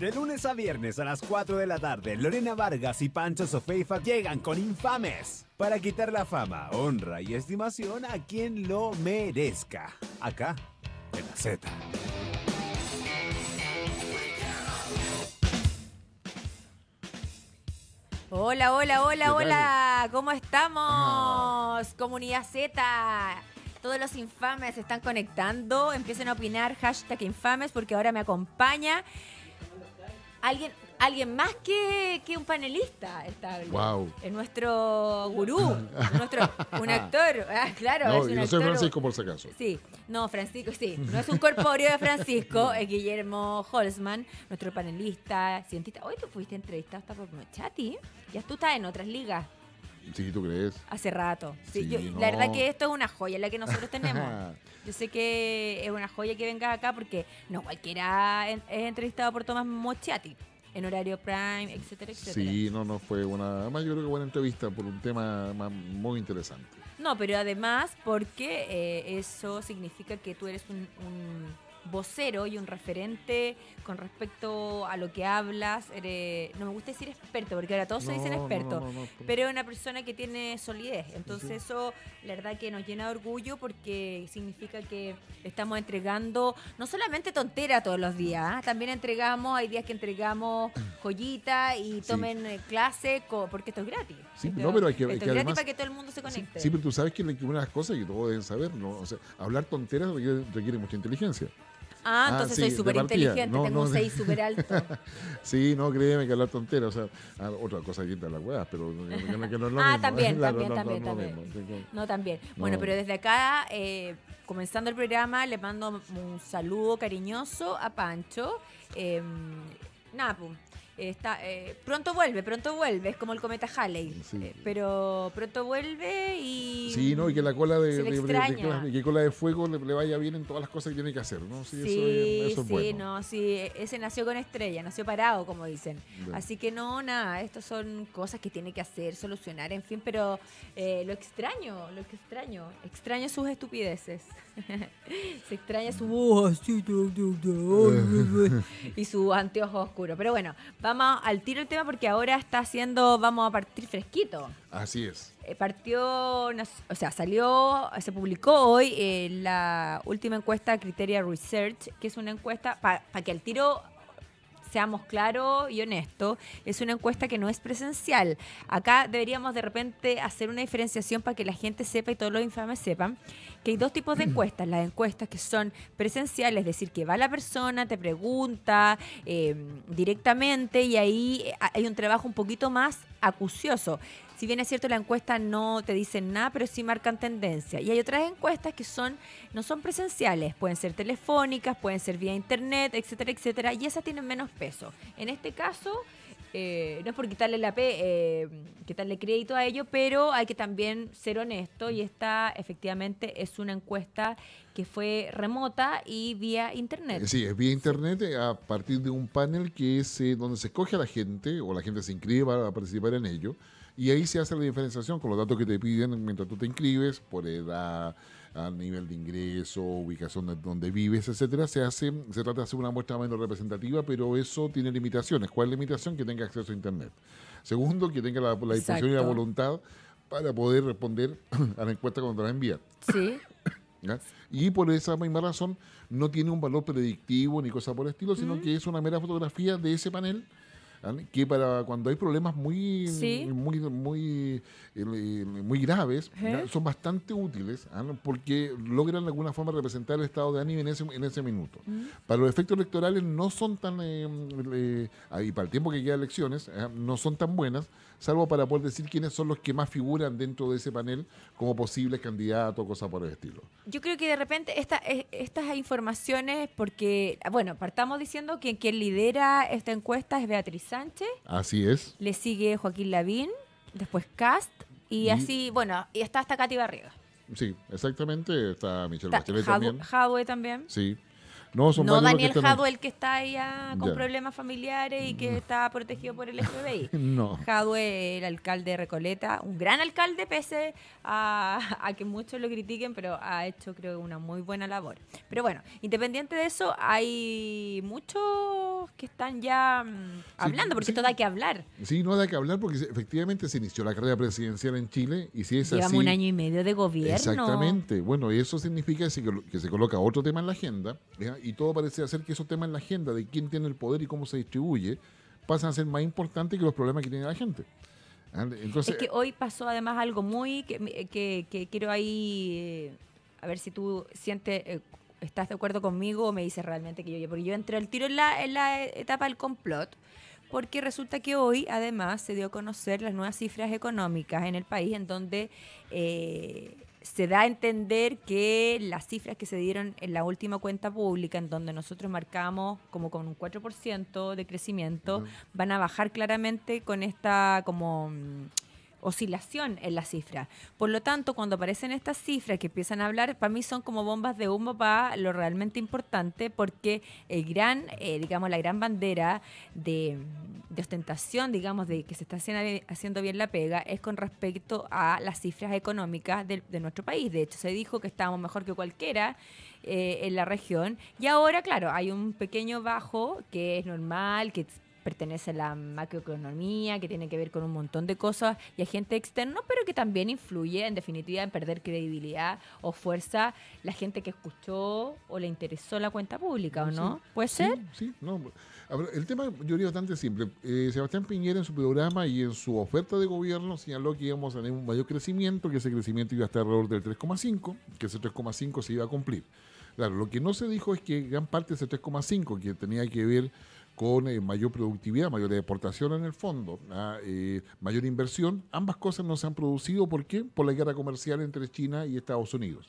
De lunes a viernes a las 4 de la tarde, Lorena Vargas y Pancho Sofeifa llegan con Infames para quitar la fama, honra y estimación a quien lo merezca. Acá, en la Z. Hola, hola, hola, hola. ¿Cómo estamos? Comunidad Z. Todos los infames se están conectando. Empiecen a opinar. #infames porque ahora me acompaña alguien más que un panelista. Wow. Es nuestro gurú. Un actor. Claro, No, es un y no actor. soy Francisco por si acaso. Sí, no, Francisco, sí. No es un corpóreo de Francisco, es Guillermo Holzman, nuestro panelista, cientista. Hoy tú fuiste entrevistado hasta por Mochati. Ya tú estás en otras ligas. Sí, ¿tú crees? Hace rato. Sí, Sí, no. La verdad que esto es una joya la que nosotros tenemos. Yo sé que es una joya que vengas acá porque no cualquiera es entrevistado por Tomás Mochati en horario prime, etcétera, etcétera. Sí, no fue una... Además, yo creo que buena entrevista por un tema muy interesante. No, pero además porque eso significa que tú eres un vocero y un referente con respecto a lo que hablas. No me gusta decir experto, porque ahora todos se dicen expertos, No. pero una persona que tiene solidez. Entonces eso, la verdad que nos llena de orgullo porque significa que estamos entregando no solamente tontera todos los días, también hay días que entregamos joyita y tomen clase, porque esto es gratis. Sí, Esto, no, pero hay que esto es además, gratis para que todo el mundo se conecte. Sí, pero tú sabes que una de las cosas que todos deben saber, ¿no? O sea, hablar tonteras requiere mucha inteligencia. Entonces soy sí, súper de partida. inteligente, tengo un 6 súper alto. Sí, no, créeme que hablar tonteras, o sea, otra cosa quita las huevas, pero que no es lo mismo. También. También. No, también. No. Bueno, pero desde acá, comenzando el programa, le mando un saludo cariñoso a Pancho. Pronto vuelve, es como el cometa Halley, Sí. pero pronto vuelve y... Sí, no, y que la cola se le extraña. y que cola de fuego le vaya bien en todas las cosas que tiene que hacer, ¿no? Sí, eso es bueno. Ese nació con estrella, nació parado, como dicen. Bien. Así que nada, estas son cosas que tiene que hacer, solucionar, en fin, pero lo extraño sus estupideces. Se extraña su voz y su anteojo oscuro. Pero bueno, vamos al tiro el tema porque ahora vamos a partir fresquito. Así es. Se publicó hoy la última encuesta Criteria Research, que es una encuesta, para que al tiro seamos claros y honestos, es una encuesta que no es presencial. Acá deberíamos de repente hacer una diferenciación para que la gente sepa y todos los infames sepan que hay dos tipos de encuestas. Las encuestas que son presenciales, es decir, que va la persona, te pregunta directamente y ahí hay un trabajo un poquito más acucioso. Si bien es cierto, la encuesta no te dicen nada, pero sí marcan tendencia. Y hay otras encuestas que no son presenciales, pueden ser telefónicas, pueden ser vía internet, etcétera, etcétera, y esas tienen menos peso. En este caso, no es por quitarle crédito a ello, pero hay que también ser honesto, y esta efectivamente es una encuesta que fue remota y vía internet. Sí, es vía internet a partir de un panel que es donde se escoge a la gente o la gente se inscribe para participar en ello. Y ahí se hace la diferenciación con los datos que te piden mientras tú te inscribes, por edad, a nivel de ingreso, ubicación de donde vives, etcétera. Se trata de hacer una muestra menos representativa, pero eso tiene limitaciones. ¿Cuál es la limitación? Que tenga acceso a internet. Segundo, que tenga la disposición y la voluntad para poder responder a la encuesta cuando te la envían. Sí. ¿Ya? Y por esa misma razón no tiene un valor predictivo ni cosa por el estilo, sino que es una mera fotografía de ese panel, que para cuando hay problemas muy graves, son bastante útiles, porque logran de alguna forma representar el estado de ánimo en ese minuto. Para los efectos electorales no son tan, y para el tiempo que queda elecciones, no son tan buenas, salvo para poder decir quiénes son los que más figuran dentro de ese panel como posibles candidatos, cosas por el estilo. Yo creo que de repente estas informaciones, porque, bueno, partamos diciendo que quien lidera esta encuesta es Beatriz Sánchez. Así es. Le sigue Joaquín Lavín, después Cast, y así, bueno, y está hasta Katy Barriga. Sí, exactamente. Está Michelle Bachelet también. Jadwe también. Sí. No, son No varios los que Daniel están ahí. Jadwe, el que está ahí con Ya. problemas familiares y que está protegido por el FBI. No. Jadwe, el alcalde de Recoleta, un gran alcalde, pese a que muchos lo critiquen, pero ha hecho, creo, una muy buena labor. Pero bueno, independiente de eso, hay muchos que están ya hablando, porque sí. esto da que hablar. Sí, no da que hablar porque efectivamente se inició la carrera presidencial en Chile y si es Llevamos así... un año y medio de gobierno. Exactamente. Bueno, eso significa que se coloca otro tema en la agenda, ¿ya? Y todo parece hacer que esos temas en la agenda de quién tiene el poder y cómo se distribuye pasan a ser más importantes que los problemas que tiene la gente. Entonces, Es que hoy pasó además algo muy que quiero ahí, a ver si tú sientes, estás de acuerdo conmigo o me dices realmente que porque yo entré al tiro en la etapa del complot, porque resulta que hoy además se dio a conocer las nuevas cifras económicas en el país, en donde se da a entender que las cifras que se dieron en la última cuenta pública, en donde nosotros marcamos como con un 4% de crecimiento, van a bajar claramente con esta como oscilación en la cifra. Por lo tanto, cuando aparecen estas cifras que empiezan a hablar, para mí son como bombas de humo para lo realmente importante, porque el gran, digamos, la gran bandera de ostentación, digamos, de que se está haciendo bien la pega, es con respecto a las cifras económicas de nuestro país. De hecho, se dijo que estábamos mejor que cualquiera en la región, y ahora, claro, hay un pequeño bajo que es normal, que pertenece a la macroeconomía, que tiene que ver con un montón de cosas y agentes externos, pero que también influye, en definitiva, en perder credibilidad o fuerza la gente que escuchó o le interesó la cuenta pública, ¿o no? ¿Puede ser? Sí, no. A ver, el tema yo diría bastante simple. Sebastián Piñera en su programa y en su oferta de gobierno señaló que íbamos a tener un mayor crecimiento, que ese crecimiento iba a estar alrededor del 3,5, que ese 3,5 se iba a cumplir. Claro, lo que no se dijo es que gran parte de ese 3,5, que tenía que ver con mayor productividad, mayor exportación en el fondo, mayor inversión. Ambas cosas no se han producido. ¿Por qué? Por la guerra comercial entre China y Estados Unidos.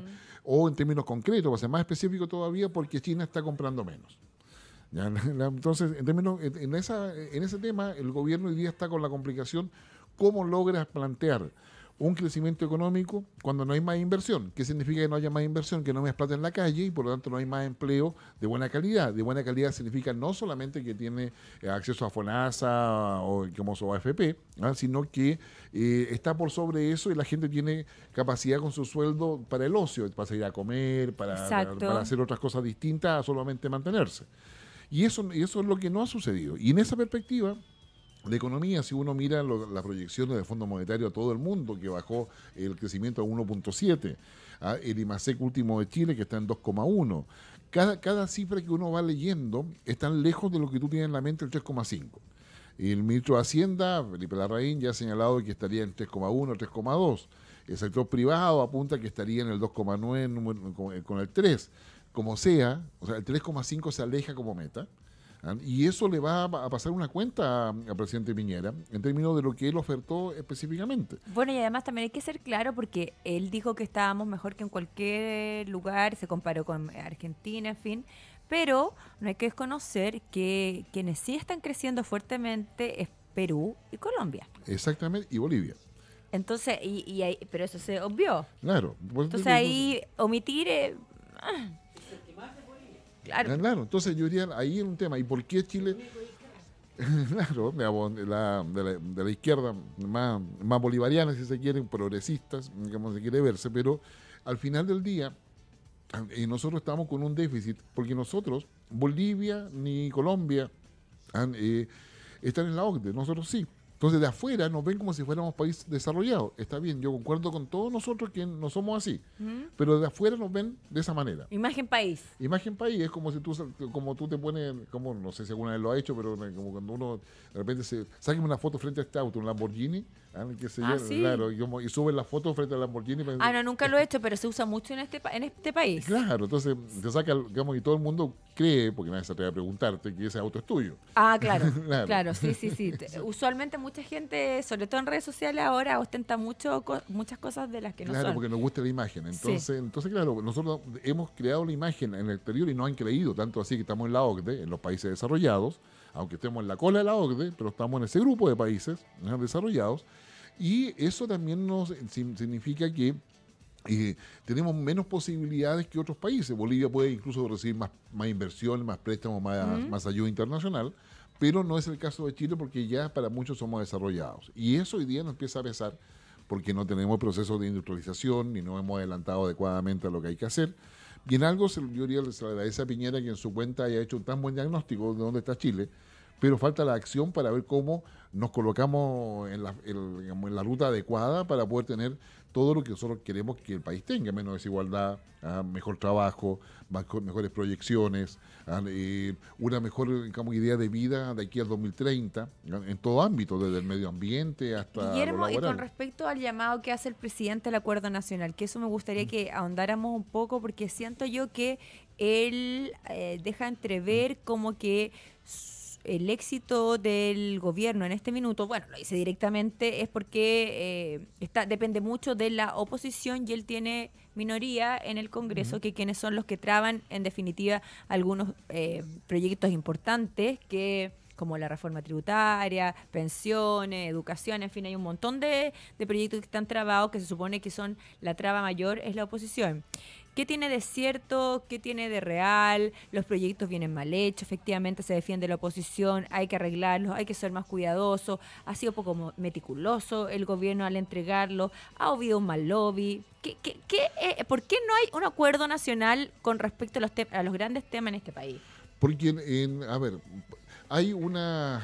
O en términos concretos, para ser más específico todavía, porque China está comprando menos. ¿Ya? Entonces, en ese tema, el gobierno hoy día está con la complicación, ¿cómo logras plantear un crecimiento económico cuando no hay más inversión? ¿Qué significa que no haya más inversión? Que no hay más plata en la calle y por lo tanto no hay más empleo de buena calidad. De buena calidad significa no solamente que tiene acceso a FONASA o como su AFP, sino que está por sobre eso y la gente tiene capacidad con su sueldo para el ocio, para salir a comer, para hacer otras cosas distintas a solamente mantenerse. Y eso es lo que no ha sucedido. Y en esa perspectiva, la economía, si uno mira las proyecciones del Fondo Monetario a todo el mundo, que bajó el crecimiento a 1.7, el IMASEC último de Chile, que está en 2,1. Cada cifra que uno va leyendo está lejos de lo que tú tienes en la mente, el 3,5. El ministro de Hacienda, Felipe Larraín, ya ha señalado que estaría en 3,1, 3,2. El sector privado apunta que estaría en el 2,9 con el 3. Como sea, o sea, el 3,5 se aleja como meta. Y eso le va a pasar una cuenta al presidente Piñera en términos de lo que él ofertó específicamente. Bueno, y además también hay que ser claro porque él dijo que estábamos mejor que en cualquier lugar, se comparó con Argentina, en fin, pero no hay que desconocer que quienes sí están creciendo fuertemente es Perú y Colombia. Exactamente, y Bolivia. Entonces, pero eso se obvió. Claro. Entonces ahí omitir... Claro, entonces yo diría, ahí es un tema. ¿Y por qué Chile? Claro, digamos, de la izquierda más bolivariana, si se quieren, progresistas, como se quiere verse, pero al final del día, nosotros estamos con un déficit, porque nosotros, Bolivia ni Colombia, están en la OCDE, nosotros sí. Entonces, de afuera nos ven como si fuéramos país desarrollado. Está bien, yo concuerdo con todos nosotros que no somos así, pero de afuera nos ven de esa manera. Imagen país. Imagen país es como si tú te pones, como no sé si alguna vez lo ha hecho, pero como cuando uno de repente sáqueme una foto frente a este auto, un Lamborghini, ¿sí? Claro, y suben la foto frente al Lamborghini. No, nunca lo he hecho, pero se usa mucho en este país. Claro, entonces te saca, digamos, y todo el mundo cree, porque nadie se atreve a preguntarte, que ese auto es tuyo. Claro, claro, sí. Usualmente mucha gente, sobre todo en redes sociales, ahora ostenta muchas cosas de las que no son. Claro, porque nos gusta la imagen. Entonces, claro, nosotros hemos creado la imagen en el exterior y no han creído, tanto así que estamos en la OCDE, en los países desarrollados, aunque estemos en la cola de la OCDE, pero estamos en ese grupo de países desarrollados, y eso también significa que tenemos menos posibilidades que otros países. Bolivia puede incluso recibir más inversión, más préstamos, más ayuda internacional, pero no es el caso de Chile porque ya para muchos somos desarrollados. Y eso hoy día nos empieza a pesar porque no tenemos procesos de industrialización ni no hemos adelantado adecuadamente a lo que hay que hacer. Y en algo yo diría se le agradece a Piñera que en su cuenta haya hecho un tan buen diagnóstico de dónde está Chile, pero falta la acción para ver cómo nos colocamos digamos, en la ruta adecuada para poder tener todo lo que nosotros queremos que el país tenga, menos desigualdad, mejor trabajo, mejores proyecciones, una mejor digamos, idea de vida de aquí al 2030, en todo ámbito, desde el medio ambiente hasta Guillermo, lo y laboral. con respecto al llamado que hace el presidente al acuerdo nacional, que eso me gustaría que ahondáramos un poco, porque siento yo que él deja entrever como que el éxito del gobierno en este minuto, bueno, lo dice directamente, es porque depende mucho de la oposición y él tiene minoría en el Congreso, que quienes son los que traban, en definitiva, algunos proyectos importantes que como la reforma tributaria, pensiones, educación, en fin, hay un montón de proyectos que están trabados, que se supone que son la traba mayor, es la oposición. ¿Qué tiene de cierto? ¿Qué tiene de real? Los proyectos vienen mal hechos, efectivamente se defiende la oposición, hay que arreglarlos, hay que ser más cuidadoso, ha sido poco meticuloso el gobierno al entregarlo, ha habido un mal lobby. ¿Por qué no hay un acuerdo nacional con respecto a los grandes temas en este país? Porque, a ver, hay una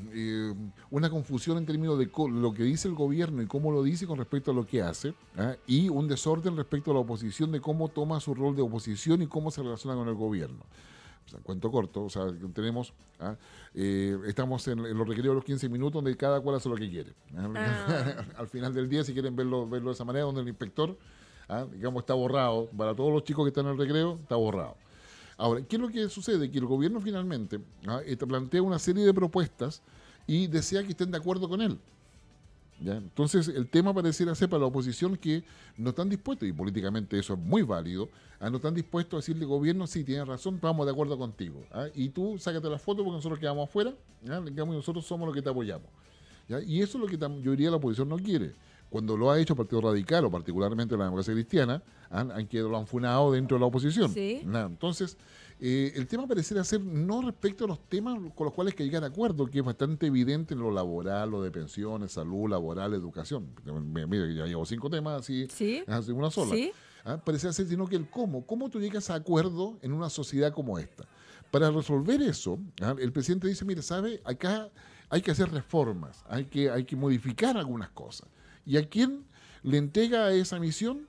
confusión en términos de lo que dice el gobierno y cómo lo dice con respecto a lo que hace, y un desorden respecto a la oposición de cómo toma su rol de oposición y cómo se relaciona con el gobierno. O sea, cuento corto, o sea, tenemos, estamos en los recreos de los 15 minutos donde cada cual hace lo que quiere. Al final del día, si quieren verlo de esa manera, donde el inspector, digamos, está borrado, para todos los chicos que están en el recreo, está borrado. Ahora, ¿qué es lo que sucede? Que el gobierno finalmente plantea una serie de propuestas y desea que estén de acuerdo con él. ¿Ya? Entonces, el tema pareciera ser para la oposición que no están dispuestos, y políticamente eso es muy válido, no están dispuestos a decirle, gobierno, sí, tienes razón, vamos de acuerdo contigo. Y tú sácate la foto porque nosotros quedamos afuera, digamos, y nosotros somos los que te apoyamos. ¿Ya? Y eso es lo que yo diría la oposición no quiere. Cuando lo ha hecho el Partido Radical, o particularmente la Democracia Cristiana, lo han funado dentro de la oposición. Sí. Entonces, el tema pareciera ser no respecto a los temas con los cuales hay que llegar a acuerdo, que es bastante evidente en lo laboral, lo de pensiones, salud, laboral, educación. Mira, ya llevo 5 temas así, ¿Sí? así una sola. ¿Sí? Pareciera ser, sino que el cómo. ¿Cómo tú llegas a acuerdo en una sociedad como esta? Para resolver eso, el presidente dice, mire, ¿sabe? Acá hay que hacer reformas, hay que modificar algunas cosas. ¿Y a quién le entrega esa misión?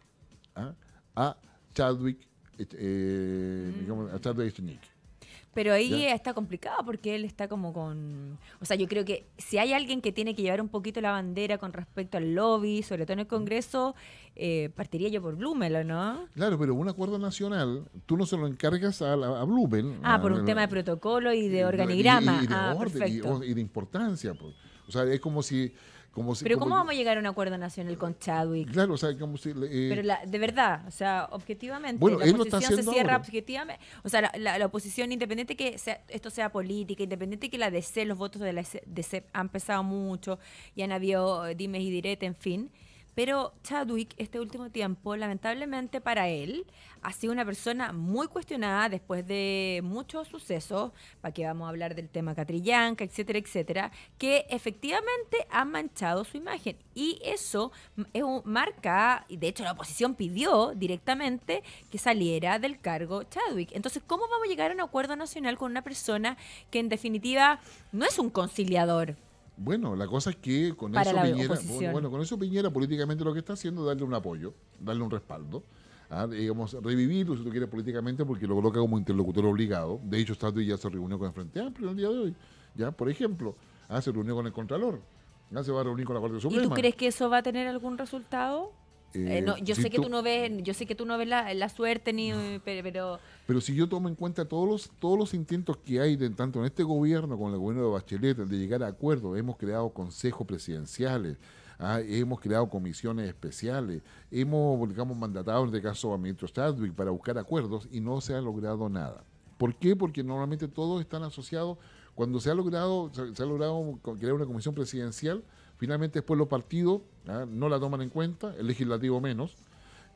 A Chadwick, digamos, a Chadwick Echenique. Pero ahí ¿Ya? está complicado porque él está como con... O sea, yo creo que si hay alguien que tiene que llevar un poquito la bandera con respecto al lobby, sobre todo en el Congreso, partiría yo por Blumel, ¿o no? Claro, pero un acuerdo nacional, tú no se lo encargas a Blumel. Por un tema de protocolo y de organigrama. Y de orden, Perfecto. y de importancia. Pues. O sea, es como si... Pero ¿cómo vamos a llegar a un acuerdo nacional con Chadwick? Claro, o sea, como si... Pero de verdad, o sea, objetivamente, Bueno, la él lo está oposición se haciendo cierra ahora. objetivamente. O sea, la oposición, independiente que esto sea política, independiente que la DC, los votos de la DC han pesado mucho y han habido dimes y diretes, en fin. Pero Chadwick, este último tiempo, lamentablemente para él, ha sido una persona muy cuestionada después de muchos sucesos, para que vamos a hablar del tema Catrillanca, etcétera, etcétera, que efectivamente han manchado su imagen. Y eso marca, y de hecho la oposición pidió directamente que saliera del cargo Chadwick. Entonces, ¿cómo vamos a llegar a un acuerdo nacional con una persona que en definitiva no es un conciliador? Bueno, la cosa es que con Para eso la Piñera, oposición. bueno, con eso Piñera políticamente lo que está haciendo es darle un apoyo, darle un respaldo, digamos, revivirlo si tú quieres políticamente porque lo coloca como interlocutor obligado. De hecho, Chadwick ya se reunió con el Frente Amplio el día de hoy, ya, por ejemplo, se reunió con el Contralor, se va a reunir con la Corte Suprema. ¿Y tú crees que eso va a tener algún resultado? No, yo si sé que tú no ves, yo sé que tú no ves la suerte ni, pero Pero si yo tomo en cuenta todos los intentos que hay tanto en este gobierno como en el gobierno de Bachelet de llegar a acuerdos, hemos creado consejos presidenciales, hemos creado comisiones especiales, hemos, digamos, mandatado en este caso a ministro Chadwick para buscar acuerdos y no se ha logrado nada. ¿Por qué? Porque normalmente todos están asociados, cuando se ha logrado crear una comisión presidencial, finalmente después los partidos no la toman en cuenta, el legislativo menos,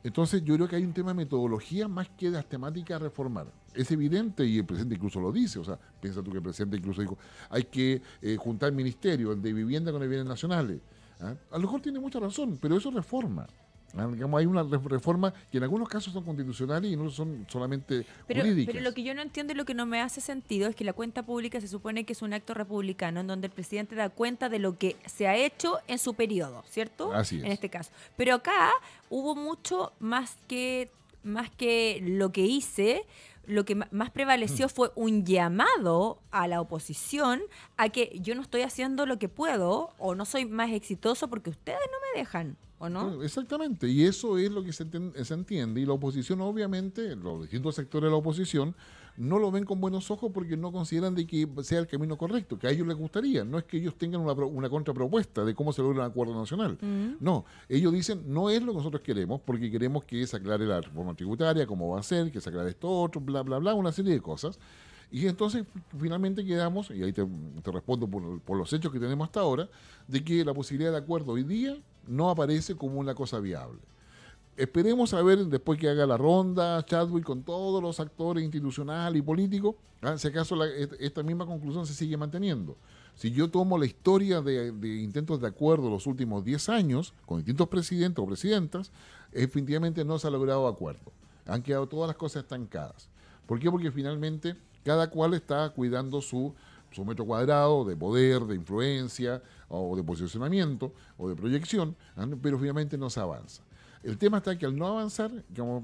Entonces yo creo que hay un tema de metodología más que de las temáticas a reformar. Es evidente, y el presidente incluso lo dice, o sea, piensa tú que el presidente incluso dijo, hay que juntar ministerios, el de vivienda con el bienes nacionales. ¿Ah? A lo mejor tiene mucha razón, pero eso es reforma. ¿Ah? Digamos, hay una reforma que en algunos casos son constitucionales y no son solamente jurídicas. Pero lo que yo no entiendo y lo que no me hace sentido es que la cuenta pública se supone que es un acto republicano en donde el presidente da cuenta de lo que se ha hecho en su periodo, ¿cierto? Así es. En este caso. Pero acá hubo mucho más que lo que hice. Lo que más prevaleció fue un llamado a la oposición a que yo no estoy haciendo lo que puedo o no soy más exitoso porque ustedes no me dejan, ¿o no? Exactamente, y eso es lo que se entiende, y la oposición obviamente, los distintos sectores de la oposición, no lo ven con buenos ojos porque no consideran de que sea el camino correcto, que a ellos les gustaría. No es que ellos tengan una contrapropuesta de cómo se logra un acuerdo nacional. No, ellos dicen, no es lo que nosotros queremos, porque queremos que se aclare la reforma tributaria, cómo va a ser, que se aclare esto otro, bla, bla, bla, una serie de cosas. Y entonces finalmente quedamos, y ahí te respondo por los hechos que tenemos hasta ahora, de que la posibilidad de acuerdo hoy día no aparece como una cosa viable. Esperemos a ver, después que haga la ronda, Chadwick, con todos los actores institucionales y políticos, si acaso esta misma conclusión se sigue manteniendo. Si yo tomo la historia de intentos de acuerdo los últimos 10 años, con distintos presidentes o presidentas, definitivamente no se ha logrado acuerdo. Han quedado todas las cosas estancadas. ¿Por qué? Porque finalmente cada cual está cuidando su metro cuadrado de poder, de influencia, o de posicionamiento, o de proyección, pero finalmente no se avanza. El tema está que al no avanzar, digamos,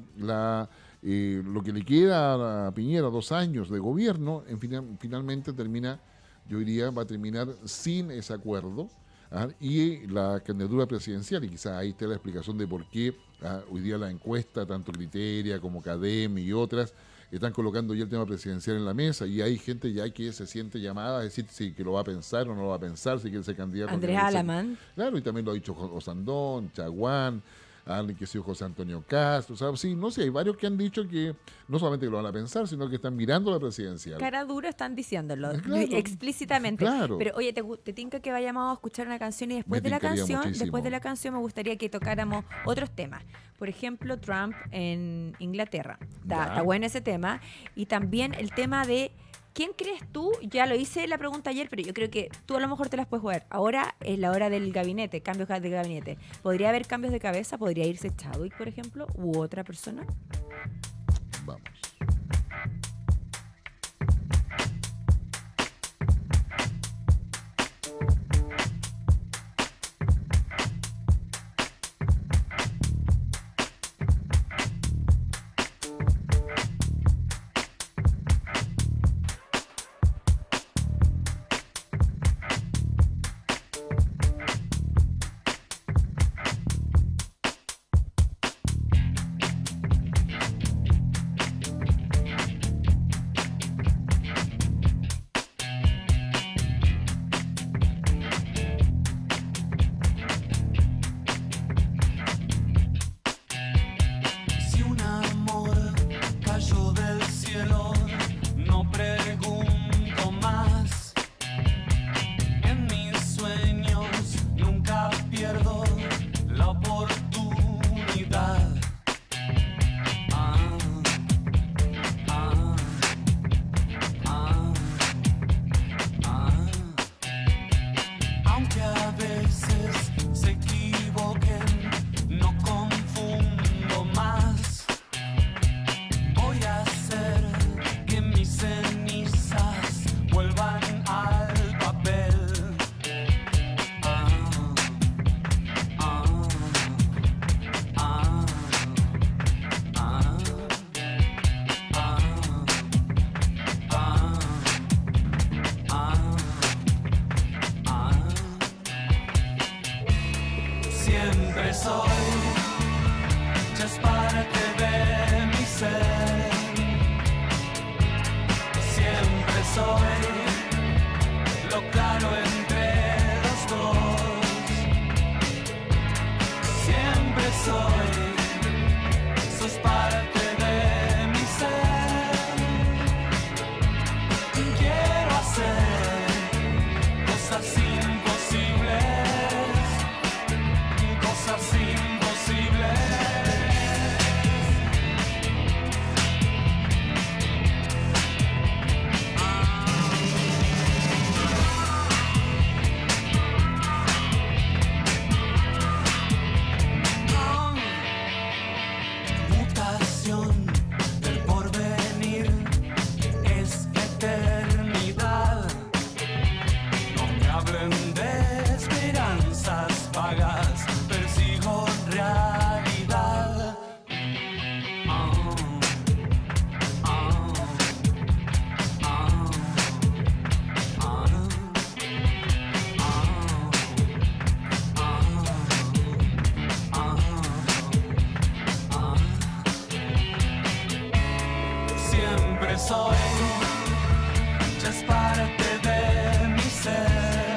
lo que le queda a Piñera, 2 años de gobierno, finalmente va a terminar sin ese acuerdo, y la candidatura presidencial, y quizás ahí está la explicación de por qué hoy día la encuesta, tanto Criteria como Cadem y otras, están colocando ya el tema presidencial en la mesa, y hay gente ya que se siente llamada a decir si que lo va a pensar o no lo va a pensar, si quiere ser candidato. Andrés Alamán. Claro, y también lo ha dicho Osandón, Chaguán, alguien que ha sido José Antonio Castro, ¿sabes? Sí, no sé, hay varios que han dicho que no solamente que lo van a pensar, sino que están mirando la presidencial. Cara dura están diciéndolo, claro, explícitamente. Claro. Pero oye, ¿te tinca que vayamos a escuchar una canción y después de la canción me gustaría que tocáramos otros temas? Por ejemplo, Trump en Inglaterra. Está bueno ese tema. Y también el tema de ¿quién crees tú? Ya lo hice la pregunta ayer, pero yo creo que tú a lo mejor te las puedes jugar. Ahora es la hora del gabinete, cambios de gabinete. ¿Podría haber cambios de cabeza? ¿Podría irse Chadwick, por ejemplo? ¿U otra persona? Vamos. Siempre soy, ya es parte de mi ser.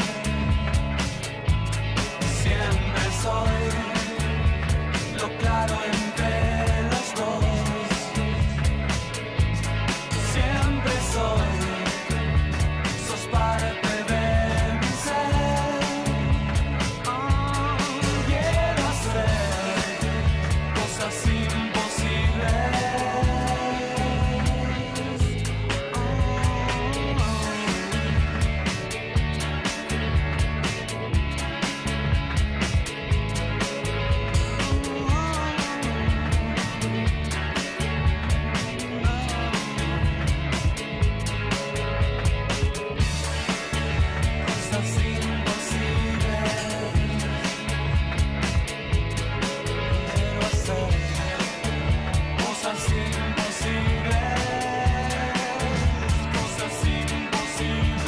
Siempre soy lo claro entre los dos. Siempre soy, sos parte de mi ser. Quiero hacer cosas imposibles. Cosas imposibles. Quiero hacer cosas imposibles. Cosas imposibles.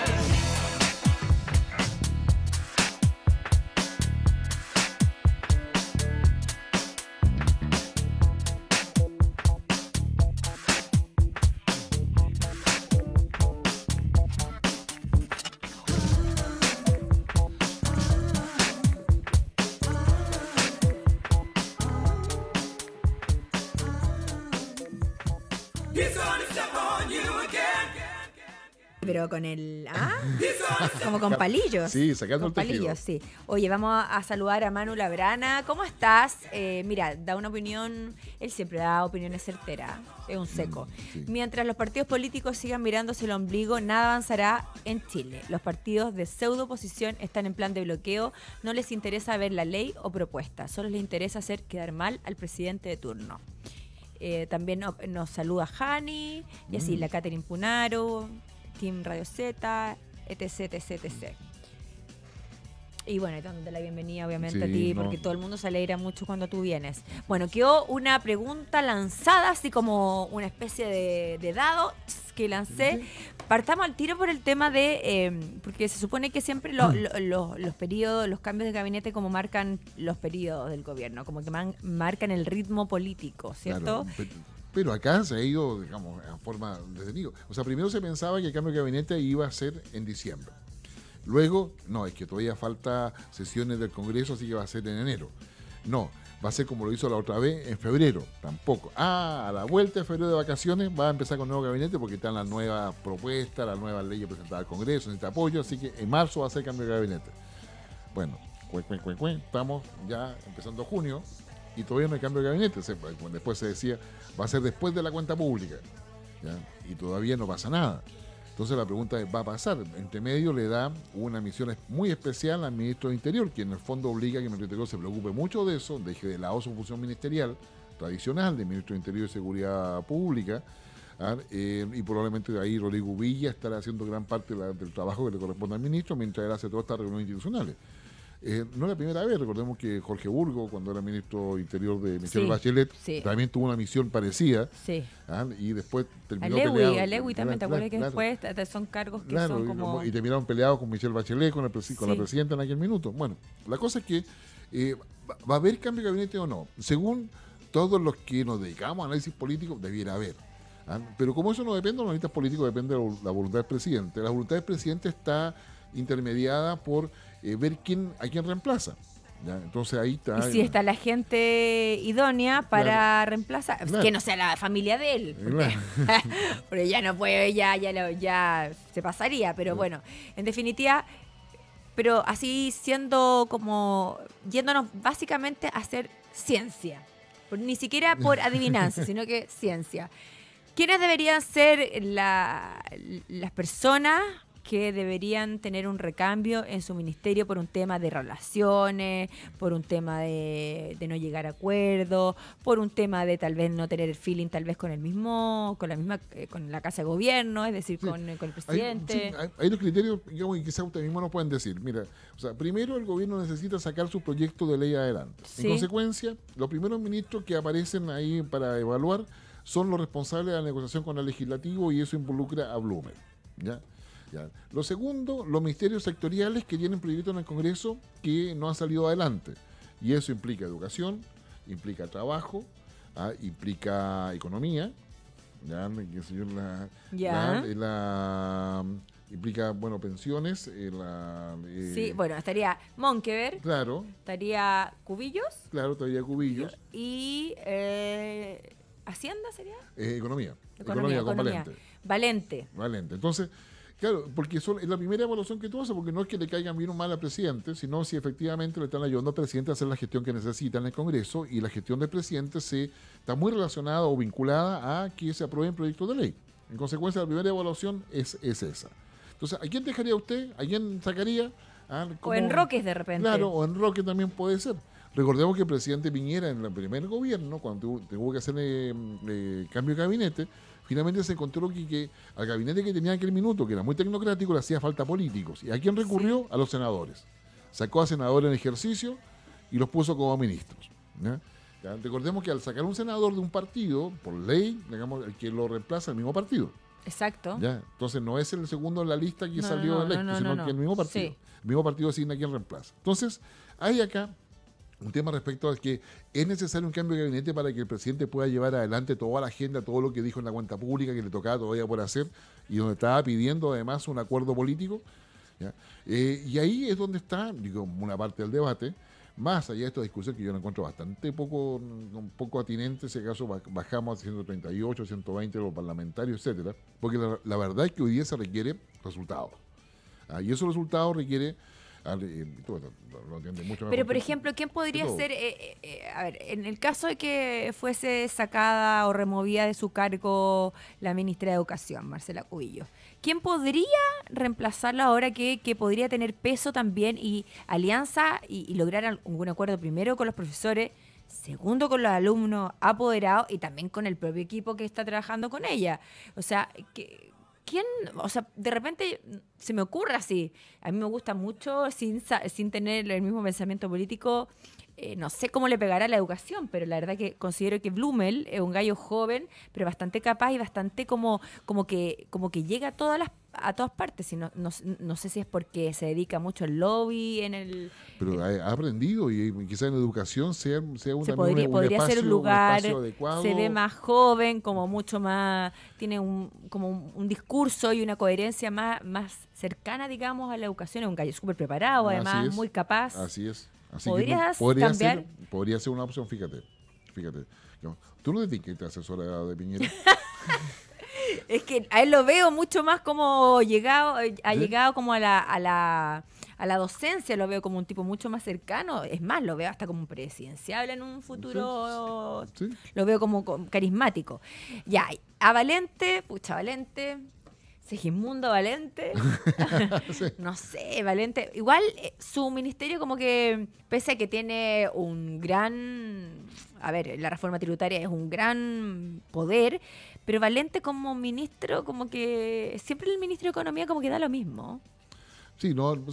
Pero con el... ¿Ah? Como con palillos. Sí, sacando Con el tejido. palillos, sí. Oye, vamos a saludar a Manu Labrana. ¿Cómo estás? Mira, da una opinión... Él siempre da opiniones certeras. Es un seco. Sí. Mientras los partidos políticos sigan mirándose el ombligo, nada avanzará en Chile. Los partidos de pseudo oposición están en plan de bloqueo. No les interesa ver la ley o propuesta. Solo les interesa hacer quedar mal al presidente de turno. También nos saluda Jani, y así la Catherine Punaro, Team Radio Z, etc, etc, etc. Y bueno, dándote la bienvenida obviamente Sí, a ti, no. porque todo el mundo se alegra mucho cuando tú vienes. Bueno, quedó una pregunta lanzada, así como una especie de dado que lancé. Partamos al tiro por el tema de, porque se supone que siempre los periodos, los cambios de gabinete como marcan los periodos del gobierno, como que marcan el ritmo político, ¿cierto? Claro, pero acá se ha ido, digamos, en forma detenido. O sea, primero se pensaba que el cambio de gabinete iba a ser en diciembre. Luego, no, es que todavía falta sesiones del Congreso, así que va a ser en enero. No, va a ser como lo hizo la otra vez, en febrero, tampoco. A la vuelta de febrero de vacaciones va a empezar con nuevo gabinete porque están las nuevas propuestas, las nuevas leyes presentadas al Congreso, necesita apoyo, así que en marzo va a ser cambio de gabinete. Bueno, estamos ya empezando junio y todavía no hay cambio de gabinete. Después se decía, va a ser después de la cuenta pública, ¿ya? Y todavía no pasa nada. Entonces la pregunta es, ¿va a pasar? Entre medio le da una misión muy especial al ministro de Interior, que en el fondo obliga a que el ministro de Interior se preocupe mucho de eso, deje de lado su función ministerial tradicional de ministro de Interior y Seguridad Pública, y probablemente de ahí Rodrigo Villa estará haciendo gran parte del trabajo que le corresponde al ministro mientras él hace todas estas reuniones institucionales. No es la primera vez, recordemos que Jorge Burgo, cuando era ministro interior de Michelle Bachelet, también tuvo una misión parecida, y después terminó peleado. A Lewy también, ¿te acuerdas que después son cargos que son como... Y terminaron peleados con Michelle Bachelet, con la presidenta en aquel minuto. Bueno, la cosa es que ¿va a haber cambio de gabinete o no? Según todos los que nos dedicamos a análisis político, debiera haber. Pero como eso no depende de los analistas políticos, depende de la voluntad del presidente. La voluntad del presidente está intermediada por ver a quién reemplaza. ¿Ya? Entonces ahí está. Y si está la gente idónea para reemplazar, que no sea la familia de él, porque ya no puede, ya se pasaría, pero bueno, en definitiva, pero así siendo como yéndonos básicamente a hacer ciencia, ni siquiera por adivinanza, sino que ciencia. ¿Quiénes deberían ser las personas que deberían tener un recambio en su ministerio por un tema de relaciones, por un tema de no llegar a acuerdos, por un tema de tal vez no tener el feeling tal vez con la casa de gobierno, es decir, con el presidente? Hay los criterios, digamos, y quizás ustedes mismos nos pueden decir. Mira, o sea, primero el gobierno necesita sacar su proyecto de ley adelante. En consecuencia, los primeros ministros que aparecen ahí para evaluar son los responsables de la negociación con el legislativo, y eso involucra a Blumer, ¿ya? Lo segundo, los ministerios sectoriales que tienen proyectos en el Congreso que no han salido adelante. Y eso implica educación, implica trabajo, implica economía, Ya, qué sé yo, Ya. implica, bueno, pensiones, Sí, bueno, estaría Monkever, claro, estaría Cubillos todavía cubillos, y Hacienda sería. economía con Economía. Valente. Valente. Entonces, claro, porque es la primera evaluación que tú haces, porque no es que le caigan bien o mal al presidente, sino si efectivamente le están ayudando al presidente a hacer la gestión que necesita en el Congreso, y la gestión del presidente está muy relacionada o vinculada a que se aprueben proyectos de ley. En consecuencia, la primera evaluación es esa. Entonces, ¿a quién dejaría usted? ¿A quién sacaría? O en Roques de repente. Claro, o en Roque también puede ser. Recordemos que el presidente Piñera en el primer gobierno, cuando tuvo que hacer cambio de gabinete, finalmente se encontró que al gabinete que tenía en aquel minuto, que era muy tecnocrático, le hacía falta políticos. ¿Y a quién recurrió? Sí. A los senadores. Sacó a senadores en ejercicio y los puso como ministros. ¿Ya? Recordemos que al sacar un senador de un partido, por ley, digamos, el que lo reemplaza el mismo partido. Exacto. ¿Ya? Entonces no es el segundo en la lista que salió electo, sino que el mismo partido. Sí. El mismo partido designa a quien reemplaza. Entonces, hay acá un tema respecto a que es necesario un cambio de gabinete para que el presidente pueda llevar adelante toda la agenda, todo lo que dijo en la cuenta pública, que le tocaba todavía por hacer, y donde estaba pidiendo además un acuerdo político. ¿Ya? Y ahí es donde está, digo, una parte del debate, más allá de esta discusión que yo la encuentro bastante poco atinente, si acaso bajamos a 138, 120 los parlamentarios, etcétera, porque la verdad es que hoy día se requiere resultados. Y esos resultados requiere... lo entiende mucho Pero, por ejemplo, ¿quién podría ser? A ver, en el caso de que fuese sacada o removida de su cargo la ministra de Educación, Marcela Cubillos, ¿quién podría reemplazarla ahora que podría tener peso también y alianza y lograr algún acuerdo primero con los profesores, segundo con los alumnos apoderados y también con el propio equipo que está trabajando con ella? O sea, ¿quién? O sea, de repente se me ocurre así. A mí me gusta mucho, sin tener el mismo pensamiento político, no sé cómo le pegará a la educación, pero la verdad que considero que Blumel es un gallo joven, pero bastante capaz y bastante como que llega a todas partes. Y no sé si es porque se dedica mucho al lobby en el... Pero ha aprendido y quizás en educación sea podría ser un lugar, espacio adecuado. Se ve más joven, como mucho más, tiene como un discurso y una coherencia más cercana, digamos, a la educación. Es un gallo súper preparado, además, muy capaz. Así es. Así ¿Podrías que cambiar? Podría ser una opción, fíjate. ¿Tú no te que te asesora de Piñera? Es que a él lo veo mucho más como llegado como a la docencia, lo veo como un tipo mucho más cercano. Es más, lo veo hasta como un presidenciable en un futuro. Sí. Lo veo como carismático. Ya, a Valente, Segismundo Valente, sí. No sé, Valente. Igual su ministerio como que, pese a que tiene un gran... A ver, la reforma tributaria es un gran poder, pero Valente como ministro, como que siempre el ministro de Economía como que da lo mismo. Sí,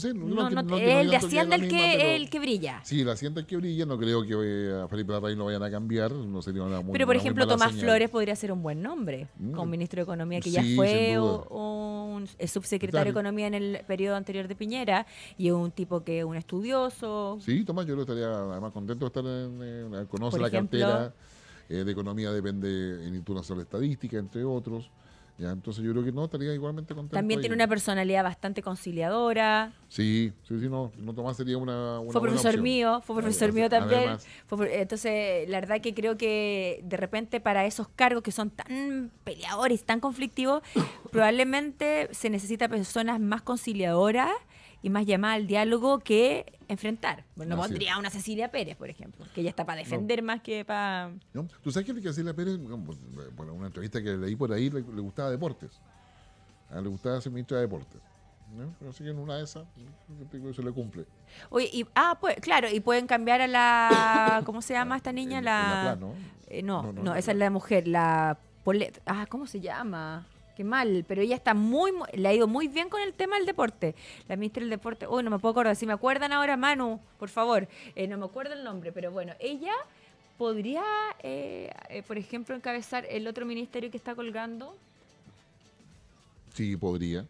el de Hacienda el que brilla. Sí, la Hacienda el que brilla. No creo que a Felipe Larraín lo vayan a cambiar. No sería una muy, pero, por ejemplo, Tomás señal. Flores podría ser un buen nombre como ministro de Economía, que ya fue un subsecretario de Economía en el periodo anterior de Piñera y es un tipo que es un estudioso. Sí, Tomás, yo estaría además contento de estar conoce la cartera de Economía, depende en el Instituto Nacional de Estadística, entre otros. Ya, entonces yo creo que no, estaría igualmente contento. También tiene una personalidad bastante conciliadora. Sí, no Tomás sería una fue profesor mío también. Además, entonces, la verdad que creo que de repente para esos cargos que son tan peleadores, tan conflictivos, probablemente se necesita personas más conciliadoras y más llamadas al diálogo que enfrentar. Bueno, no pondría a una Cecilia Pérez, por ejemplo, que ella está para defender más que para... ¿No? ¿Tú sabes que Cecilia Pérez, bueno, una entrevista que leí por ahí, le gustaba deportes? Le gustaba ser ministra de deportes. ¿No? Pero así que en una de esas, se le cumple. Oye, pues, claro, y pueden cambiar a la... ¿Cómo se llama esta niña? La no, esa es la mujer, la... ¿cómo se llama? Qué mal, pero ella está le ha ido muy bien con el tema del deporte. La ministra del deporte, no me puedo acordar, si me acuerdan ahora, Manu, por favor, no me acuerdo el nombre, pero bueno, ella podría, por ejemplo, encabezar el otro ministerio que está colgando. Sí, podría.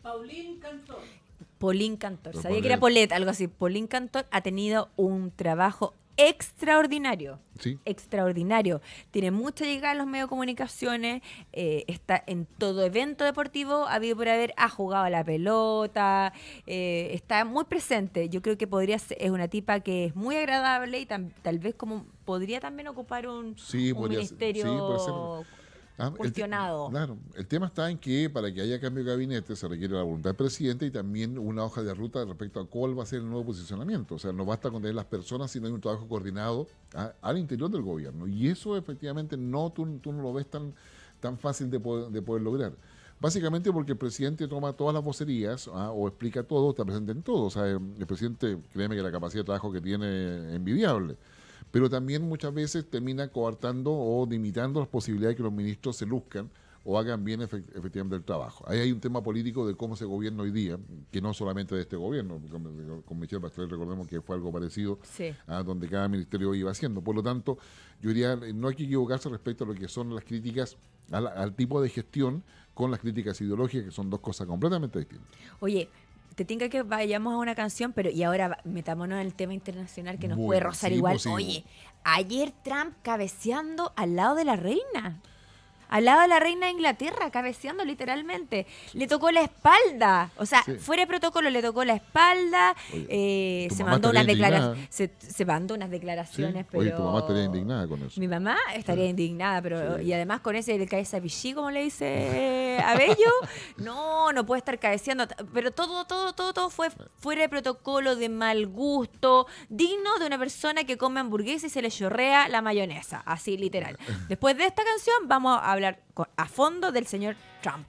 Paulín Cantor, sabía que era Polet, algo así. Paulín Cantor ha tenido un trabajo extraordinario. Sí. Extraordinario. Tiene mucha llegada en los medios de comunicaciones, está en todo evento deportivo, ha habido por haber, ha jugado a la pelota, está muy presente. Yo creo que podría ser, es una tipa que es muy agradable y tal vez como podría también ocupar un podría ser. ministerio Sí, puede ser. cuestionado. Claro, el tema está en que para que haya cambio de gabinete se requiere la voluntad del presidente y también una hoja de ruta respecto a cuál va a ser el nuevo posicionamiento. O sea, no basta con tener las personas, sino hay un trabajo coordinado al interior del gobierno. Y eso efectivamente tú no lo ves tan fácil de poder lograr. Básicamente porque el presidente toma todas las vocerías o explica todo, está presente en todo. O sea, el presidente, créeme que la capacidad de trabajo que tiene es envidiable. Pero también muchas veces termina coartando o limitando las posibilidades de que los ministros se luzcan o hagan bien efectivamente el trabajo. Ahí hay un tema político de cómo se gobierna hoy día, que no solamente de este gobierno, con Michelle Bachelet recordemos que fue algo parecido, Sí. a donde cada ministerio iba haciendo. Por lo tanto, yo diría, no hay que equivocarse respecto a lo que son las críticas al tipo de gestión con las críticas ideológicas, que son dos cosas completamente distintas. Oye, te tinca que vayamos a una canción, pero y ahora metámonos en el tema internacional que nos Bueno, puede rozar sí, igual. pues sí. Oye, ayer Trump cabeceando al lado de la reina. Al lado de la reina de Inglaterra, cabeceando literalmente. Le tocó la espalda. O sea, Sí. fuera de protocolo le tocó la espalda. Oye, tu Se mamá mandó unas estaría declaraciones. indignada. Se mandó unas declaraciones, Sí. pero. Oye, tu mamá estaría indignada con eso. Mi mamá estaría indignada, pero Sí. y además con ese del cabeza pichí, como le dice a Bello, no puede estar cabeceando, pero todo fue fuera de protocolo, de mal gusto, digno de una persona que come hamburguesa y se le chorrea la mayonesa, así literal. Después de esta canción vamos a hablar a fondo del señor Trump.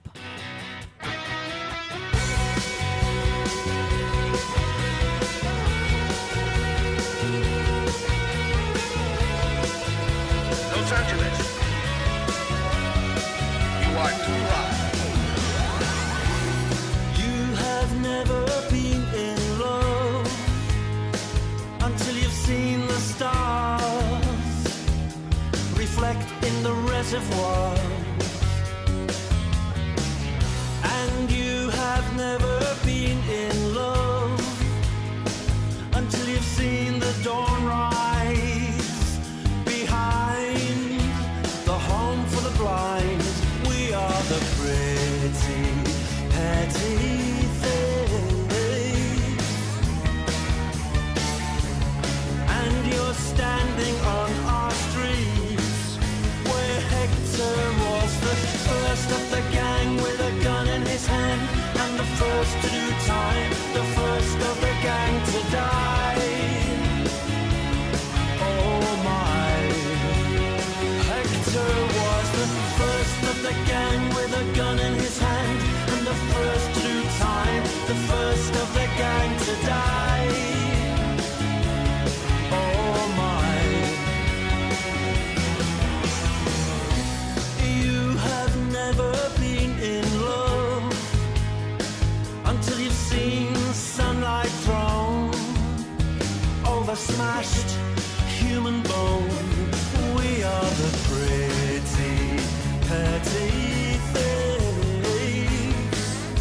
Los Angeles. You are too hot. You have never been in love until you've seen the stars reflect in the reservoir. And you have never been in love until you've seen the dawn rise behind the home for the blind. We are the pretty, petty things. And you're standing on our streets where Hector was the first of the gang with a gun in his hand, and the first to do time, the first of the gang to die. Oh my, Hector was the first of the gang with a gun in his hand, and the first to do time, the first of the gang to die. Oh my, you have never been in love until you've seen sunlight thrown over smashed human bone. We are the pretty, petty things.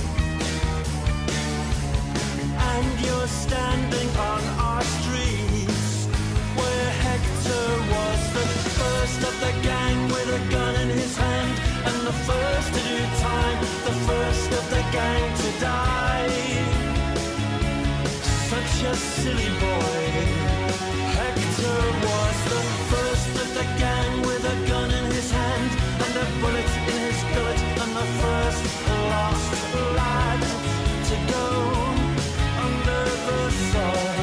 And you're standing on our streets where Hector was the first of the gang with a gun in his hand, and the first to do time, the first of the gang to die. Such a silly boy. Hector was the first of the gang with a gun in his hand and a bullet in his gullet, and the first lost lad to go under the sun.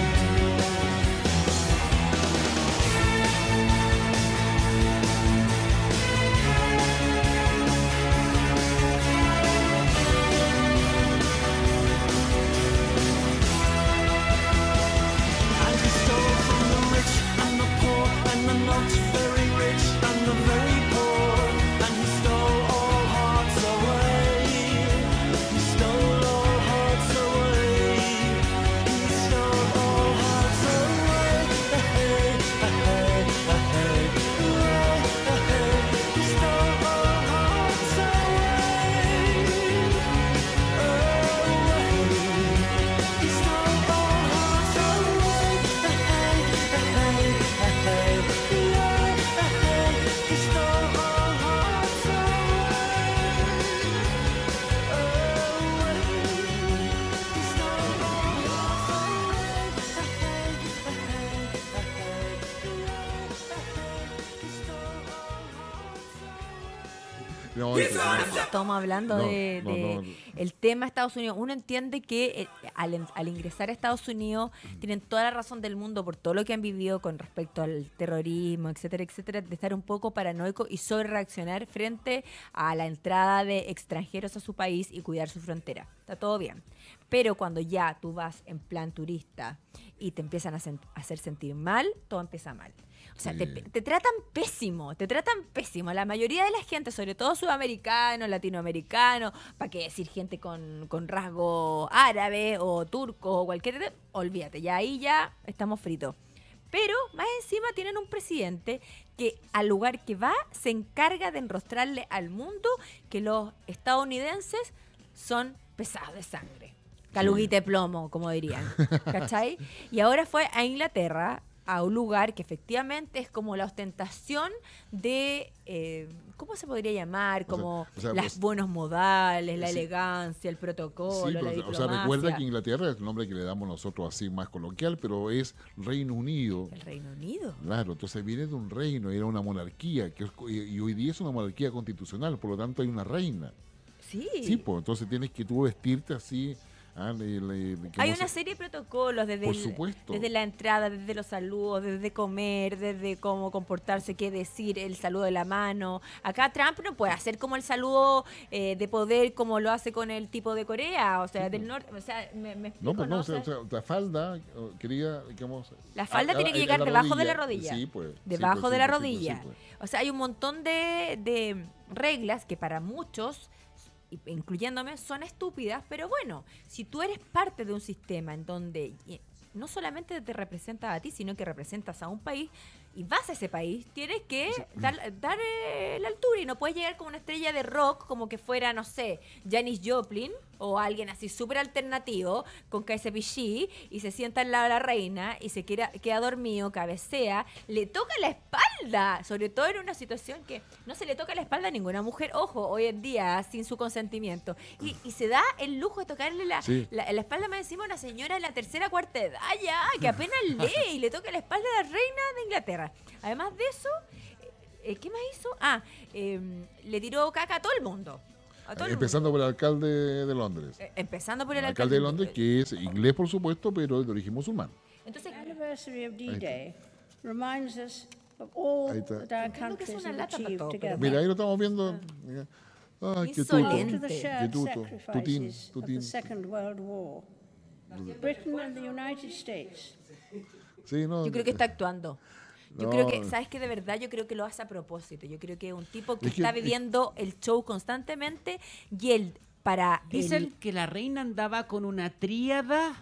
No, Estamos hablando No, de no, no. el tema de Estados Unidos. Uno entiende que al ingresar a Estados Unidos tienen toda la razón del mundo por todo lo que han vivido con respecto al terrorismo, etcétera, etcétera, de estar un poco paranoico y sobre reaccionar frente a la entrada de extranjeros a su país y cuidar su frontera. Está todo bien. Pero cuando ya tú vas en plan turista y te empiezan a hacer sentir mal, todo empieza mal. O sea, Sí. te tratan pésimo, te tratan pésimo. La mayoría de la gente, sobre todo sudamericanos, latinoamericanos, para qué decir gente con rasgo árabe o turco o cualquier... Olvídate, ya ahí ya estamos fritos. Pero más encima tienen un presidente que al lugar que va se encarga de enrostrarle al mundo que los estadounidenses son pesados de sangre. Caluguita de plomo, como dirían. ¿Cachai? Y ahora fue a Inglaterra, a un lugar que efectivamente es como la ostentación de, ¿cómo se podría llamar? Como o sea, los buenos modales, la sí. elegancia, el protocolo, Sí, la pero, diplomacia. o sea, recuerda que Inglaterra es el nombre que le damos nosotros así más coloquial, pero es Reino Unido. El Reino Unido. Claro, entonces viene de un reino, era una monarquía, y hoy día es una monarquía constitucional, por lo tanto hay una reina. Sí. Sí, pues entonces tienes que tú vestirte así. Hay una serie de protocolos Por supuesto. desde la entrada, desde los saludos, desde comer, desde cómo comportarse, qué decir, el saludo de la mano. Acá Trump no puede hacer como el saludo de poder como lo hace con el tipo de Corea, o sea, del norte. O sea, me explico, No, pues no, ¿no? o sea, la falda, quería, digamos... La falda tiene que llegar debajo de la rodilla. Sí, pues. Debajo sí, de la pues, sí, rodilla. pues, sí, pues. O sea, hay un montón de reglas que para muchos, incluyéndome, son estúpidas, pero bueno, si tú eres parte de un sistema en donde no solamente te representas a ti, sino que representas a un país y vas a ese país, tienes que dar la altura y no puedes llegar como una estrella de rock como que fuera, no sé, Janis Joplin o alguien así súper alternativo con KSPG y se sienta al lado de la reina y se queda dormido, cabecea, le toca la espalda, sobre todo en una situación que no se le toca la espalda a ninguna mujer, ojo, hoy en día sin su consentimiento y se da el lujo de tocarle la espalda más encima a una señora de la tercera cuarta edad ya, que apenas lee y le toca la espalda a la reina de Inglaterra. Además de eso, ¿qué más hizo? Le tiró caca a todo el mundo. Empezando por el alcalde de Londres. Empezando por el alcalde de Londres, que es inglés, por supuesto, pero es de origen musulmán. Entonces, The anniversary of D-Day reminds us of all Ahí está. that our Creo que es countries una have lata para achieved todo, together. Mira, ahí lo estamos viendo. Ay, qué tuto. Insolente. After the Qué shared tuto. Tutín, sacrifices of tutín. the Second World War, Britain and the United States Sí, no, yo creo que está actuando. Yo No. creo que, ¿sabes qué? De verdad, yo creo que lo hace a propósito. Yo creo que es un tipo que Es que- está viviendo el show constantemente y él, para Dicen que la reina andaba con una tríada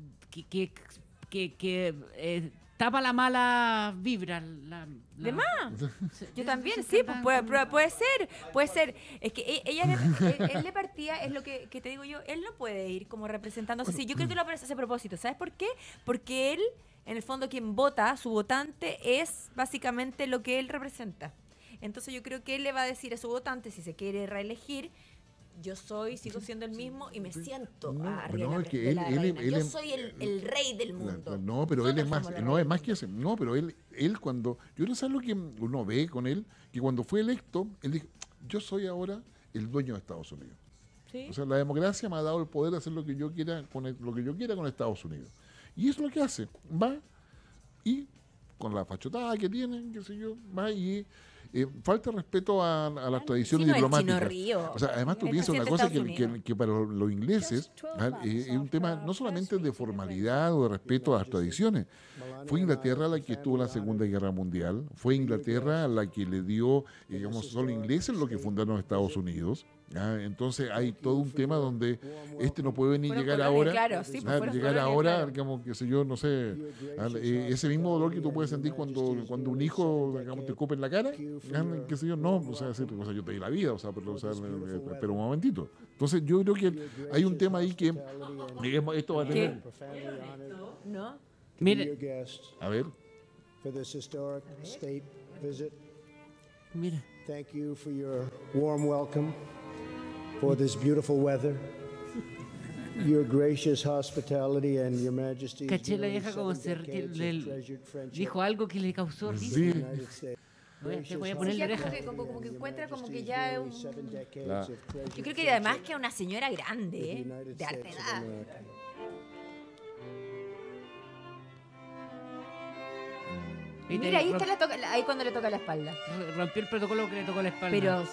que tapa la mala vibra. ¿De más? Yo también, sí, pues puede ser. Es que él le partía, es lo que te digo yo, él no puede ir como representándose así. Yo creo que lo hace a propósito. ¿Sabes por qué? Porque él, en el fondo, quien vota, su votante, es básicamente lo que él representa. Entonces yo creo que él le va a decir a su votante, si se quiere reelegir, yo sigo siendo el mismo y me siento No, arriba no, de es que la él- reina. él- Yo él- soy el rey del mundo. No, pero él es Nosotros más, somos la no es reina. más que ese. No, pero él cuando, yo no sé lo que uno ve con él, que cuando fue electo, él dijo, yo soy ahora el dueño de Estados Unidos. ¿Sí? O sea, la democracia me ha dado el poder de hacer lo que yo quiera con Estados Unidos. Y eso es lo que hace. Va y con la fachotada que tiene, qué sé yo, va y falta respeto a las tradiciones chino, el diplomáticas. Chino Río. O sea, además tú El piensas una presidente cosa de Estados Unidos. que para los ingleses es un tema no solamente de formalidad o de respeto a las tradiciones. Fue Inglaterra la que estuvo en la Segunda Guerra Mundial, fue Inglaterra la que le dio, digamos, son los ingleses los que fundaron Estados Unidos. ¿Ya? Entonces hay todo un tema donde no puede venir Fueron llegar colonias, ahora, claro, sí, pues ¿ya? fueron llegar colonias, ahora, claro. digamos, qué sé yo, no sé, ese mismo dolor que tú puedes sentir cuando un hijo, digamos, te escupe en la cara, ¿ya? Qué sé yo, no, o sea, yo te di la vida, pero un momentito. Entonces yo creo que hay un tema ahí que, digamos, esto va a tener, ¿No? Mire, guests a ver, for this historic state visit. mira. Thank you for your warm welcome, for this beautiful weather, your gracious hospitality and your majesty's Caché la nearly vieja como 7 decades of treasured friendship dijo algo que le causó risa. sí, with the United States. Te voy a poner la oreja. Como que encuentra como que ya es un... La- Yo creo que además que es una señora grande, de alta edad. Y Mira, ahí está ahí cuando le toca la espalda. Rompió el protocolo que le tocó la espalda. Pero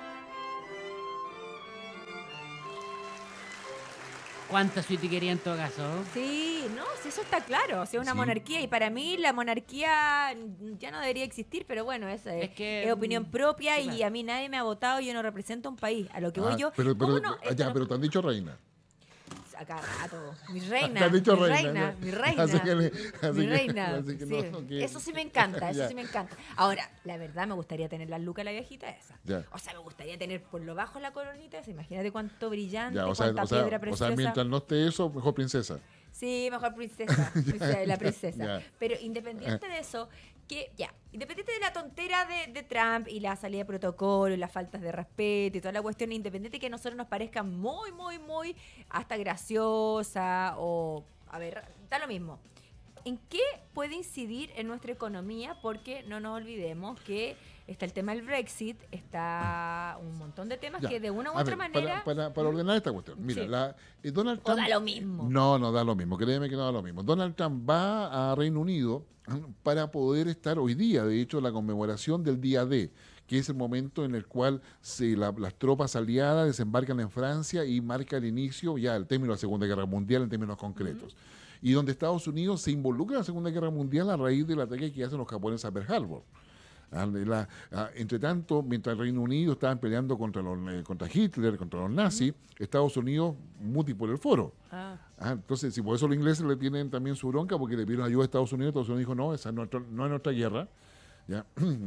¿cuánta suite quería en todo caso? sí, no, sí, eso está claro. O sea, una Sí. monarquía. Y para mí la monarquía ya no debería existir, pero bueno, es que, opinión propia sí, y a mí nadie me ha votado. Yo no represento a un país. A lo que voy yo. pero, ¿cómo no? ya, pero te han dicho reina. A cada rato. Mi Te reina. han dicho mi reina. mi reina. Así que Mi reina. así que Sí. no, que- Eso sí me encanta, eso Ya. sí me encanta. Ahora, la verdad me gustaría tener la luca la viejita esa. Ya. O sea, me gustaría tener por lo bajo la coronita esa. Imagínate cuánto brillante, Ya, cuánta piedra preciosa. mientras no esté eso, mejor princesa. Sí, mejor princesa, la princesa. Ya. Pero independiente de eso, independiente de la tontera de Trump y la salida de protocolo y las faltas de respeto y toda la cuestión, independiente que a nosotros nos parezca muy, muy, muy hasta graciosa o, a ver, da lo mismo. ¿En qué puede incidir en nuestra economía? Porque no nos olvidemos que está el tema del Brexit, está un montón de temas Ya. que de una u A otra ver, manera... para ordenar esta cuestión. Mira, Sí. Donald O Trump... da lo mismo. No da lo mismo. Créeme que no da lo mismo. Donald Trump va a Reino Unido para poder estar hoy día, de hecho, la conmemoración del día D, que es el momento en el cual las tropas aliadas desembarcan en Francia y marca el inicio, ya el término de la Segunda Guerra Mundial en términos concretos. Y donde Estados Unidos se involucra en la Segunda Guerra Mundial a raíz del ataque que hacen los japoneses a Pearl Harbor. Entre tanto, mientras el Reino Unido estaban peleando contra Hitler, contra los nazis, Estados Unidos muti por el foro. Entonces, si por eso los ingleses le tienen también su bronca, porque le pidieron ayuda a Estados Unidos dijo, no, esa no es nuestra guerra. ¿Ya?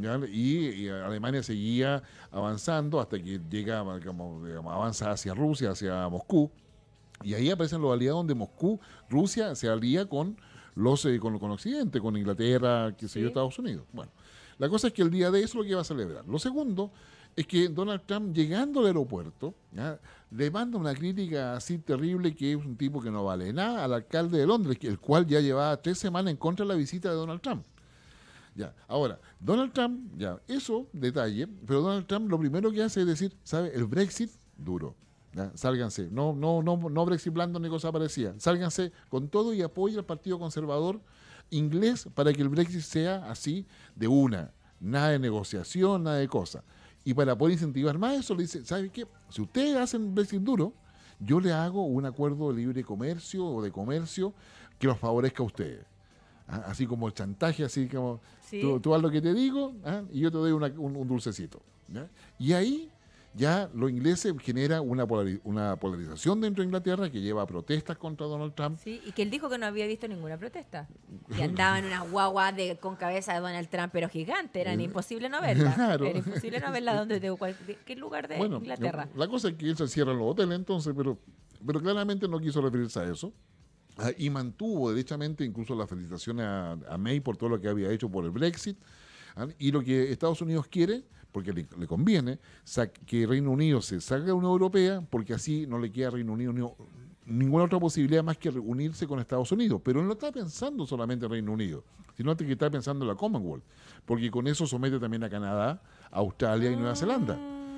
Y Alemania seguía avanzando hasta que llega, digamos, avanza hacia Rusia, hacia Moscú. Y ahí aparecen los aliados donde Rusia se alía con con Occidente, con Inglaterra, qué sé yo, Estados Unidos. Bueno, la cosa es que el día de eso es lo que va a celebrar. Lo segundo es que Donald Trump, llegando al aeropuerto, ¿ya?, le manda una crítica así terrible, que es un tipo que no vale nada, al alcalde de Londres, el cual ya llevaba 3 semanas en contra de la visita de Donald Trump. Ya, ahora, Donald Trump, ya, eso, detalle, pero Donald Trump lo primero que hace es decir, ¿sabe? El Brexit, duro. ¿Ya? Sálganse, no Brexit blando ni cosa parecida, sálganse con todo y apoyen al Partido Conservador inglés para que el Brexit sea así de una, nada de negociación, nada de cosa. Y para poder incentivar más eso, le dice, ¿sabe qué? Si ustedes hacen Brexit duro, yo le hago un acuerdo de libre comercio o de comercio que los favorezca a ustedes. Así como el chantaje, así como Sí. tú haz lo que te digo, y yo te doy un dulcecito. ¿Ya? Y ahí ya los ingleses genera una polarización dentro de Inglaterra que lleva a protestas contra Donald Trump. Sí, y que él dijo que no había visto ninguna protesta. Que andaba en una guagua con cabeza de Donald Trump, pero gigante. Era imposible no verla. Claro. Era imposible no verla de qué lugar de Bueno, Inglaterra. la cosa es que él se cierra en los hoteles entonces, pero claramente no quiso referirse a eso. Y mantuvo derechamente incluso las felicitaciones a May por todo lo que había hecho por el Brexit. Y lo que Estados Unidos quiere, porque le conviene, que Reino Unido se salga de la Unión Europea, porque así no le queda a Reino Unido ninguna otra posibilidad más que unirse con Estados Unidos. Pero él no está pensando solamente en Reino Unido, sino que está pensando en la Commonwealth, porque con eso somete también a Canadá, Australia y Nueva Zelanda.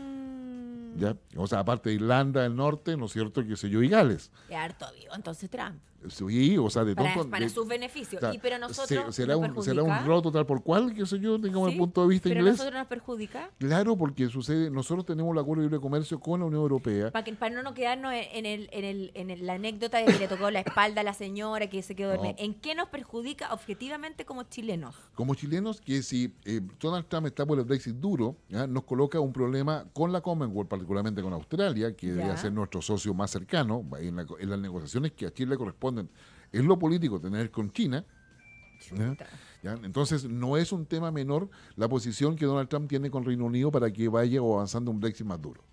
¿Ya? O sea, aparte de Irlanda del Norte, ¿no es cierto?, qué sé yo, y Gales. Es harto vivo, entonces Trump. Sí, o sea, de tonto. Para sus beneficios. O sea, Pero nosotros será nos un perjudica. roto tal por cual, qué sé yo, digamos, desde el Sí, punto de vista pero inglés. nosotros nos perjudica. Claro, porque sucede, nosotros tenemos el acuerdo de libre comercio con la Unión Europea. Para no quedarnos en la anécdota de que le tocó la espalda a la señora que se quedó dormida. No. ¿En qué nos perjudica objetivamente como chilenos? Como chilenos, que si Donald Trump está por el Brexit duro, ¿ya?, nos coloca un problema con la Commonwealth, particularmente con Australia, que debería ser nuestro socio más cercano en las negociaciones que a Chile corresponden. Es lo político tener con China. ¿Ya? Entonces, no es un tema menor la posición que Donald Trump tiene con Reino Unido para que vaya avanzando un Brexit más duro.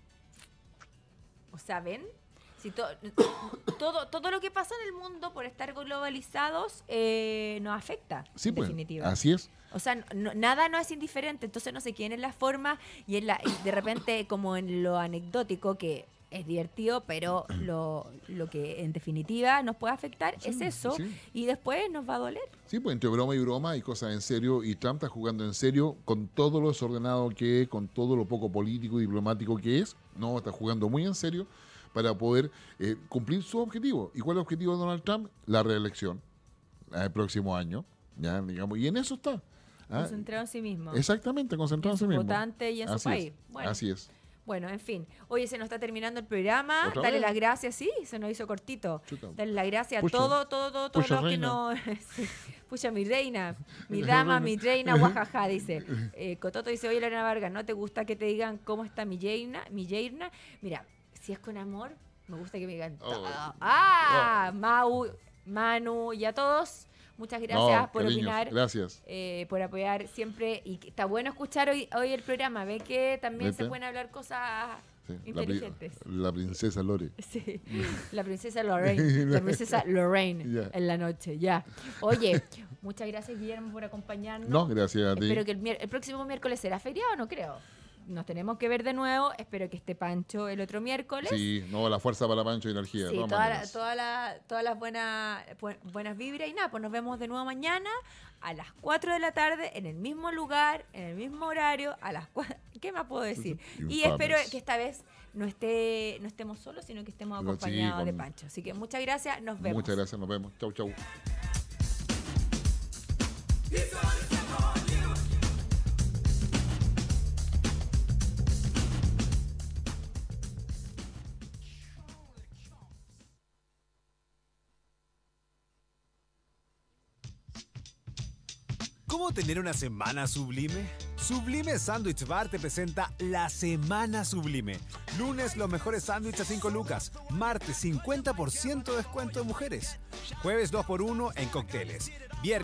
O sea, ¿ven? Si todo lo que pasa en el mundo por estar globalizados nos afecta, Sí, en pues, definitiva. así es. O sea, nada no es indiferente, entonces no se queden en la forma y de repente como en lo anecdótico que es divertido, pero lo que en definitiva nos puede afectar es eso, sí. y después nos va a doler. Sí, pues entre broma y broma hay cosas en serio y Trump está jugando en serio con todo lo desordenado que es, con todo lo poco político y diplomático que es. No, está jugando muy en serio para poder cumplir su objetivo. ¿Y cuál es el objetivo de Donald Trump? La reelección el próximo año, ya digamos, y en eso está. Concentrado en sí mismo. Exactamente, concentrado en sí mismo. Votante y en su Así país. es, Bueno. así es. Bueno, en fin. Oye, se nos está terminando el programa. ¿Otra Dale vez? las gracias, sí, se nos hizo cortito. Chuta. Dale las gracias a Pucha. todos Pucha, los que reina. no... Sí. Pucha, mi reina, mi dama, mi reina, guajaja, dice. Cototo dice, oye, Lorena Vargas, ¿no te gusta que te digan cómo está mi yerna? Mira, si es con amor, me gusta que me digan todo. Manu y a todos. Muchas gracias por cariños, opinar. Gracias. Por apoyar siempre. Y que está bueno escuchar hoy el programa. Ve que también ¿Viste? se pueden hablar cosas Sí, inteligentes. la princesa Lore. Sí, la princesa Lorraine. La princesa Lorraine Ya. en la noche, ya. Oye, muchas gracias, Guillermo, por acompañarnos. No, gracias a ti. Espero que el próximo miércoles será feriado, no creo. Nos tenemos que ver de nuevo. Espero que esté Pancho el otro miércoles. Sí, no, la fuerza para Pancho y energía. Sí, de todas todas maneras. las buenas vibras. Y nada, pues nos vemos de nuevo mañana a las 4 de la tarde en el mismo lugar, en el mismo horario, a las 4. ¿Qué más puedo decir? Y Infames. espero que esta vez no estemos solos, sino que estemos Sí, acompañados de Pancho. Así que muchas gracias, nos vemos. Muchas gracias, nos vemos. Chau, chau. ¿Cómo tener una semana sublime? Sublime Sandwich Bar te presenta la Semana Sublime. Lunes, los mejores sándwiches a 5 lucas. Martes, 50% descuento de mujeres. Jueves, 2x1 en cócteles. Viernes,